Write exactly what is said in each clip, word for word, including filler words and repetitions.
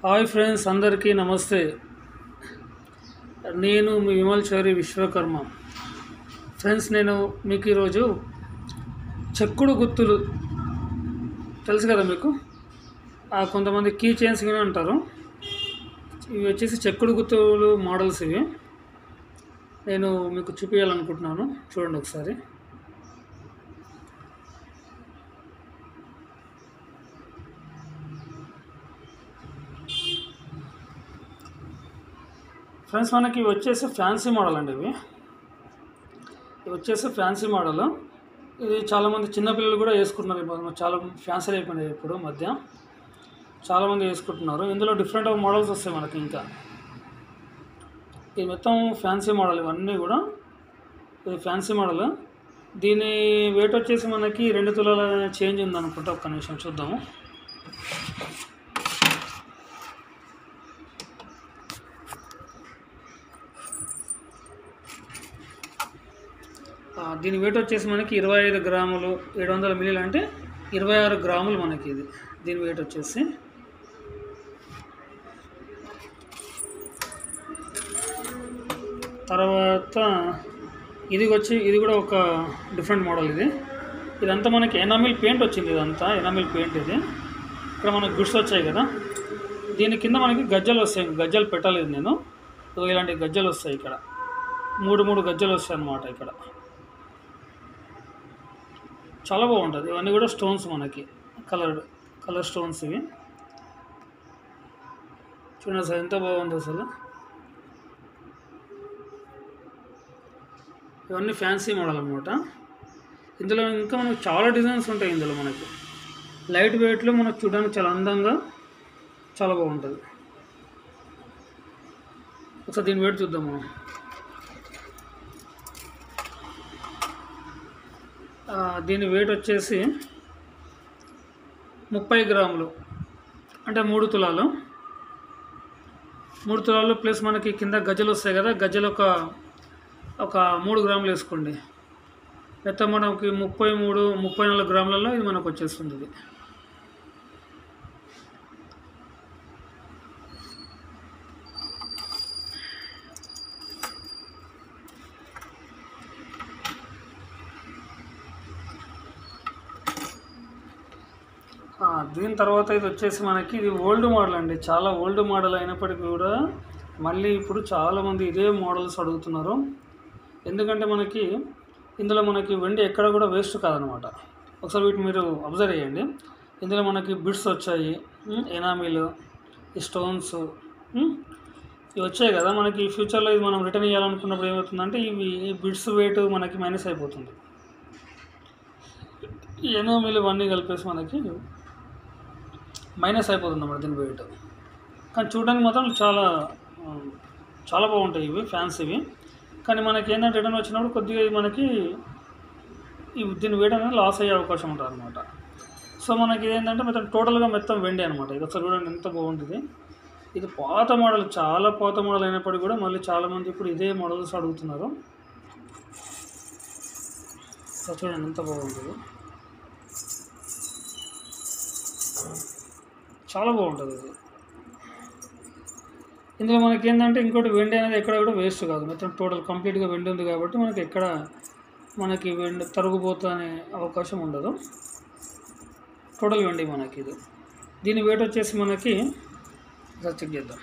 Hi friends, అందరికీ నమస్తే. నేను మీ విమల్ చౌరి విశ్వకర్మ. ఫ్రెండ్స్, నేను మీకు ఈరోజు చెక్కుడు గుత్తులు తెలుసు కదా మీకు. కొంతమంది కీ చైన్స్ కానీ అంటారు. ఇవి వచ్చేసి చెక్కుడు గుత్తులు మోడల్స్. ఇవి నేను మీకు చూపించాలనుకుంటున్నాను. చూడండి ఒకసారి. ఫ్రెండ్స్, మనకి ఇవి వచ్చేసి ఫ్యాన్సీ మోడల్ అండి. ఇవి ఇవి వచ్చేసి ఫ్యాన్సీ మోడల్. ఇది చాలామంది చిన్నపిల్లలు కూడా వేసుకుంటున్నారు. చాలా ఫ్యాన్సీ అయిపోయినాయి ఇప్పుడు మధ్య. చాలామంది వేసుకుంటున్నారు. ఇందులో డిఫరెంట్ మోడల్స్ వస్తాయి మనకి. ఇంకా ఇది మొత్తం ఫ్యాన్సీ మోడల్. ఇవన్నీ కూడా ఇది ఫ్యాన్సీ మోడల్. దీని వెయిట్ వచ్చేసి మనకి రెండు తులాల చేంజ్ ఉందనుకుంటా. ఒక్క నిమిషం చూద్దాము. దీని వెయిట్ వచ్చేసి మనకి ఇరవై ఐదు గ్రాములు, ఏడు వందల మిల్లీలు అంటే ఇరవై ఆరు గ్రాములు మనకి. ఇది దీని వెయిట్ వచ్చేసి తర్వాత ఇది వచ్చి ఇది కూడా ఒక డిఫరెంట్ మోడల్. ఇది ఇదంతా మనకి ఎనామిల్ పెయింట్ వచ్చింది. ఇదంతా ఎనామిల్ పెయింట్. ఇది ఇక్కడ మనకు గుడ్స్ వచ్చాయి కదా. దీని కింద మనకి గజ్జలు వస్తాయి. గజ్జలు పెట్టలేదు నేను. ఇలాంటి గజ్జలు వస్తాయి. ఇక్కడ మూడు మూడు గజ్జలు వస్తాయి అన్నమాట. ఇక్కడ చాలా బాగుంటుంది. ఇవన్నీ కూడా స్టోన్స్ మనకి కలర్ కలర్ స్టోన్స్. ఇవి చూడండి సార్, ఎంత బాగుంది అసలు. ఇవన్నీ ఫ్యాన్సీ మోడల్ అనమాట. ఇందులో ఇంకా మనకు చాలా డిజైన్స్ ఉంటాయి. ఇందులో మనకి లైట్ వెయిట్లో మనకు చూడడానికి చాలా అందంగా చాలా బాగుంటుంది. ఒకసారి దీని వెయిట్ చూద్దాము. దీని వెయిట్ వచ్చేసి ముప్పై గ్రాములు అంటే మూడు తులాలు మూడు తులాలు ప్లస్ మనకి కింద గజ్జలు వస్తాయి కదా. గజ్జలు ఒక ఒక మూడు గ్రాములు వేసుకోండి. మొత్తం మనకి ముప్పై మూడు ముప్పై నాలుగు గ్రాములలో ఇది మనకు వచ్చేస్తుంది. ఇది దీని తర్వాత ఇది వచ్చేసి మనకి ఇది ఓల్డ్ మోడల్ అండి. చాలా ఓల్డ్ మోడల్ అయినప్పటికీ కూడా మళ్ళీ ఇప్పుడు చాలామంది ఇదే మోడల్స్ అడుగుతున్నారు. ఎందుకంటే మనకి ఇందులో మనకి వెండి ఎక్కడ కూడా వేస్ట్ కాదనమాట. ఒకసారి వీటిని మీరు అబ్జర్వ్ చేయండి. ఇందులో మనకి బిడ్స్ వచ్చాయి, ఎనామిల్, ఈ స్టోన్స్ ఇవి వచ్చాయి కదా. మనకి ఫ్యూచర్లో ఇది మనం రిటర్న్ చేయాలనుకున్నప్పుడు ఏమవుతుందంటే ఇవి ఈ బిడ్స్ వెయిట్ మనకి మైనస్ అయిపోతుంది. ఈ ఎనామిల్ ఇవన్నీ కలిపేసి మనకి మైనస్ అయిపోతుంది అన్నమాట దీని వెయిట్. కానీ చూడడానికి మాత్రం చాలా చాలా బాగుంటాయి ఇవి ఫ్యాన్సీవి. కానీ మనకి ఏంటంటే రిటర్న్ వచ్చినప్పుడు కొద్దిగా మనకి ఈ దీని వెయిట్ అనేది లాస్ అయ్యే అవకాశం ఉంటుంది అనమాట. సో మనకి ఏంటంటే మొత్తం టోటల్గా మొత్తం వెండి అనమాట. ఇది ఒకసారి చూడండి ఎంత బాగుంటుంది. ఇది పాత మోడల్, చాలా పాత మోడల్ అయినప్పటికీ కూడా మళ్ళీ చాలామంది ఇప్పుడు ఇదే మోడల్స్ అడుగుతున్నారు. సో చూడండి ఎంత బాగుంటుంది. చాలా బాగుంటుంది ఇది. ఇందులో మనకి ఏంటంటే ఇంకోటి వెండి అనేది ఎక్కడ కూడా వేస్ట్ కాదు. మొత్తం టోటల్ కంప్లీట్గా వెండి ఉంది కాబట్టి మనకి ఎక్కడ మనకి వెండి తరుగుపోతా అనే అవకాశం ఉండదు. టోటల్ వెండి మనకి ఇది. దీని వెయిట్ వచ్చేసి మనకి చెక్ చేద్దాం.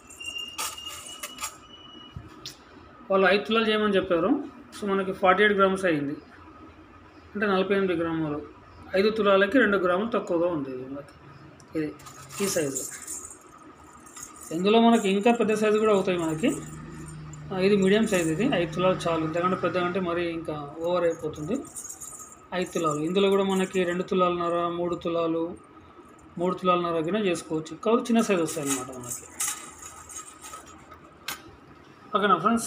వాళ్ళు ఐదు తులాలు చేయమని చెప్పారు. సో మనకి ఫార్టీ ఎయిట్ గ్రామ్స్ అయింది. అంటే నలభై ఎనిమిది గ్రాములు. ఐదు తులాలకి రెండు గ్రాములు తక్కువగా ఉంది ఇది మనకి. ఇది ఈ సైజు. ఇందులో మనకి ఇంకా పెద్ద సైజు కూడా అవుతాయి మనకి. ఇది మీడియం సైజ్. ఇది ఐదు తులాలు చాలు. ఇంతకంటే పెద్దగా అంటే మరీ ఇంకా ఓవర్ అయిపోతుంది. ఐదు తులాలు. ఇందులో కూడా మనకి రెండు తులాలన్నర, మూడు తులాలు, మూడు తులాలన్నర కింద చేసుకోవచ్చు. కాబట్టి చిన్న సైజు వస్తాయి అన్నమాట మనకి. ఓకేనా ఫ్రెండ్స్?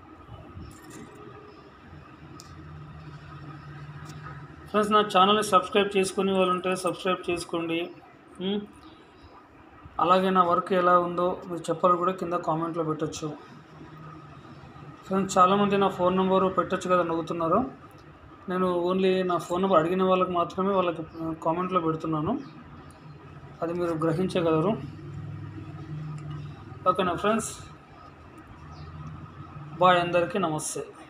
ఫ్రెండ్స్, నా ఛానల్ని సబ్స్క్రైబ్ చేసుకునే వాళ్ళు ఉంటే సబ్స్క్రైబ్ చేసుకోండి. అలాగే నా వర్క్ ఎలా ఉందో మీరు చెప్పాలి కూడా కింద కామెంట్లో పెట్టచ్చు. ఫ్రెండ్స్, చాలామంది నా ఫోన్ నెంబరు పెట్టచ్చు కదా అడుగుతున్నారు. నేను ఓన్లీ నా ఫోన్ నెంబర్ అడిగిన వాళ్ళకి మాత్రమే వాళ్ళకి కామెంట్లో పెడుతున్నాను. అది మీరు గ్రహించగలరు. ఓకేనా ఫ్రెండ్స్, బాయ్, అందరికీ నమస్తే.